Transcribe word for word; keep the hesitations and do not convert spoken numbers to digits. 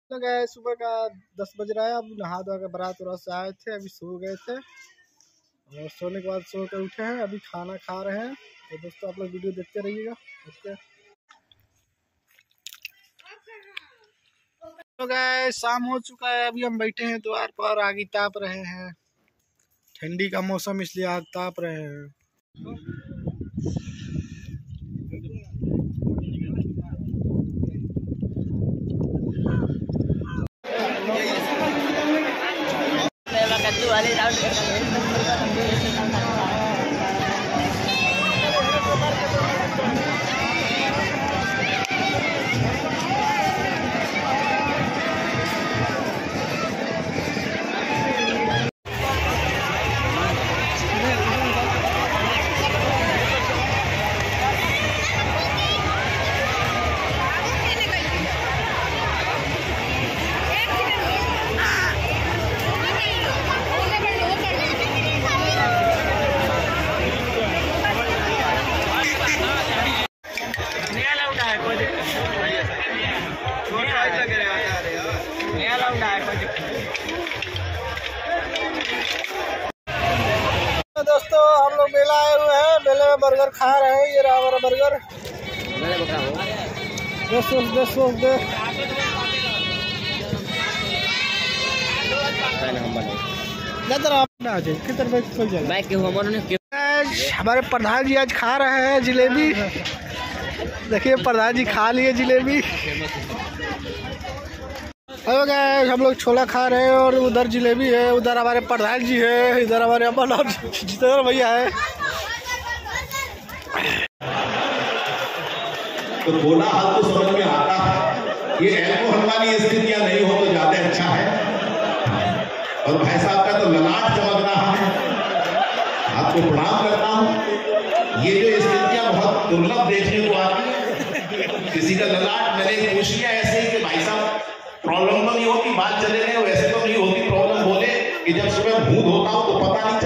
तो गए सुबह का दस बज रहा है। अब नहा धोआ के बारात उरात से आए थे, अभी सो गए थे और सोने के बाद सो कर उठे हैं, अभी खाना खा रहे हैं। तो दोस्तों आप लोग वीडियो देखते रहिएगा। ओके तो गए शाम हो चुका है, अभी हम बैठे हैं द्वार पर, आग ताप रहे हैं। ठंडी का मौसम इसलिए आग ताप रहे हैं। दोस्तों हम लोग मेला आए हुए हैं, मेले में बर्गर खा रहे हैं। ये रहा हमारा बर्गर। दस दस दस हमारे प्रधान जी आज खा रहे हैं जिलेबी। देखिए प्रधान जी खा लिए जिलेबी। हेलो गाइस, हम लोग छोला खा रहे हैं और उधर जिलेबी है। उधर हमारे प्रधान जी है, इधर हमारे अमन और जितेंद्र भैया है। तो बोला हाल तो समझ में आता है। ये अल्कोहल वाली स्थितियां नहीं हो तो ज्यादा अच्छा है। और भाई साहब का तो ललाट चमक रहा है, आपको प्रणाम करता हूँ। ये जो स्थितियां बहुत दुर्लभ देखने को आती है। किसी का ललाट मैंने पूछ लिया ऐसे ही कि भाई साहब प्रॉब्लम तो नहीं होती, बात चले गए, वैसे तो नहीं होती प्रॉब्लम। बोले कि जब सुबह मुंह धोता हूँ तो पता नहीं